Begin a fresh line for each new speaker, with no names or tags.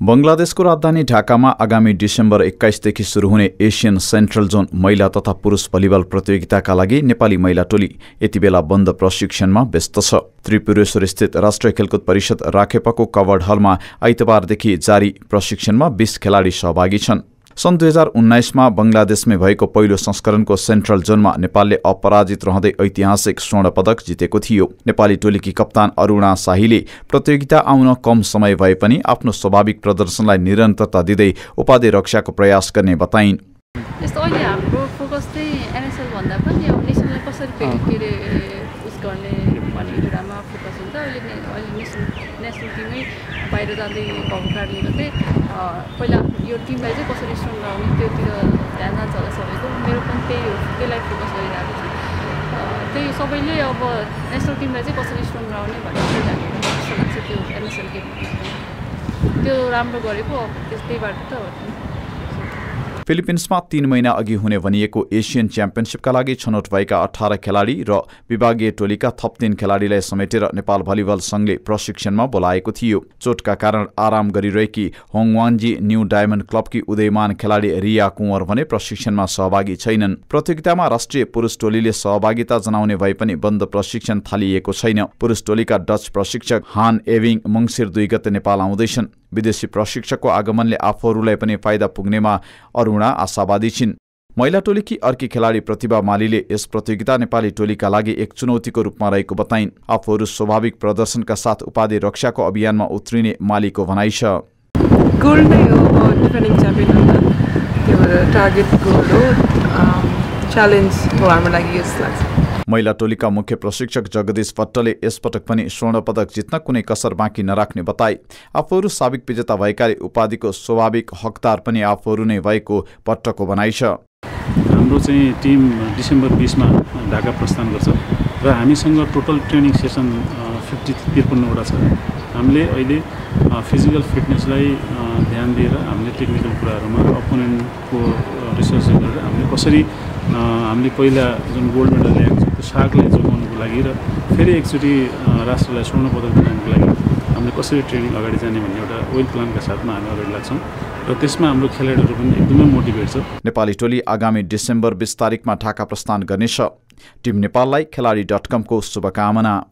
बंगलादेशको राजधानी ढाकामा आगामी डिसेम्बर 21 देखि सुरु हुने एशियन सेन्ट्रल जोन महिला तथा पुरुष भलिबल प्रतियोगिताका लागि नेपाली महिला टोली यतिबेला बन्द प्रशिक्षणमा व्यस्त छ। त्रिपुरेश्वर स्थित राष्ट्रिय खेलकुद परिषद राखेपाको कवर्ड हलमा आइतबारदेखि जारी प्रशिक्षणमा 20 खेलाडी सहभागी छन्। सन् 2019 मा बंगलादेशमै भएको पहिलो संस्करणको सेन्ट्रल जोनमा नेपालले अपराजित रहँदै ऐतिहासिक स्वर्ण पदक जितेको थियो। नेपाली टोलीकी कप्तान अरुणा शाहीले प्रतियोगिता आउन कम समय भए पनि आफ्नो स्वाभाविक प्रदर्शनलाई निरन्तरता दिँदै उपाधि रक्षाको प्रयास गर्ने बताइन्।
यस्तो अहिले हाम्रो फोकस चाहिँ एनएसएल भन्दा पनि अब नेसनललाई कसरी गर्ने भन्ने कुरामा फोकस हुन्छ। अहिले नेसनल टिमै बाहिर जाँदै भएको कारणले चाहिँ पहिला यो टिमलाई चाहिँ कसरी स्ट्रङ गराउने त्योतिर ध्यान जान्छ होला सबैको। मेरो पनि त्यहीलाई फोकस गरिरहेको छु। त्यही सबैले अब नेसनल टिमलाई चाहिँ कसरी स्ट्रङ गराउने भन्ने कुरा जस्तो लाग्छ। त्यो एनएसएल गेम त्यो राम्रो गरेको अब त्यहीबाट त
फिलिपिन्समा 3 महिना अघि हुने भनिएको एसियन च्याम्पियनसिपका लागि छनौट भएका 18 खेलाडी र विभागीय टोलीका थप 3 खेलाडीलाई समेटेर नेपाल भलिबल संघले प्रशिक्षणमा बोलाएको थियो। चोटका कारण आराम गरिरहेकी होङवान्जी न्यू डायमन्ड क्लबकी उदयमान खेलाडी रिया कुँवर भने प्रशिक्षणमा सहभागी छैनन्। प्रतियोगितामा राष्ट्रिय पुरुष टोलीले सहभागिता जनाउने भए पनि बन्द प्रशिक्षण थालिएको छैन। पुरुष टोलीका डच प्रशिक्षक हान एभिङ मङ्सिर 2 गते नेपाल आउँदैछन्। विदेशी प्रशिक्षकको आगमनले आफूहरूलाई पनि फाइदा पुग्नेमा अरुणा आशावादी छिन्। महिला टोलीकी अर्की खेलाडी प्रतिभा मालीले यस प्रतियोगिता नेपाली टोलीका लागि एक चुनौतीको रूपमा रहेको बताइन्। आफूहरू स्वाभाविक प्रदर्शनका साथ उपाधि रक्षाको अभियानमा उत्रिने मालीको भनाइ छ।
गोल्ड नै हो डिफेन्डिङ च्याम्पियन हो। त्यो टार्गेट गोल हो। च्यालेन्ज हो हाम्रो लागि जस्तो लाग्छ।
महिला टोलीका मुख्य प्रशिक्षक जगदीश भट्टले यसपटक पनि स्वर्ण पदक जित्न कुनै कसर बाँकी नराख्ने बताए। आफूहरू साबिक विजेता भएकाले उपाधिको स्वाभाविक हकदार पनि आफूहरू नै भएको भट्टको भनाइ छ।
हाम्रो चाहिँ टिम डिसेम्बर 20 मा ढाका प्रस्थान गर्छ र हामीसँग टोटल ट्रेनिङ सेसन 53वटा छ। हामीले अहिले फिजिकल फिटनेसलाई ध्यान दिएर हामीले टेक्निकल कुराहरूमा अपोनेन्टको रिसर्च गरेर हामीले कसरी हामीले पहिला जुन गोल्ड मेडल ल्याएको छ त्यो सागलाई जोगाउनुको लागि र फेरि एकचोटि राष्ट्रलाई स्वर्ण पदक दिलाउनुको लागि हामीले कसरी ट्रेनिङ अगाडि जाने भन्ने एउटा वेल प्लानका साथमा हामी अगाडि लाग्छौँ र त्यसमा हाम्रो खेलाडीहरू पनि एकदमै मोटिभेट छ। नेपाली टोली आगामी डिसेम्बर 20 तारिकमा ढाका प्रस्थान गर्नेछ। टिम नेपाललाई खेलाडी.com को शुभकामना।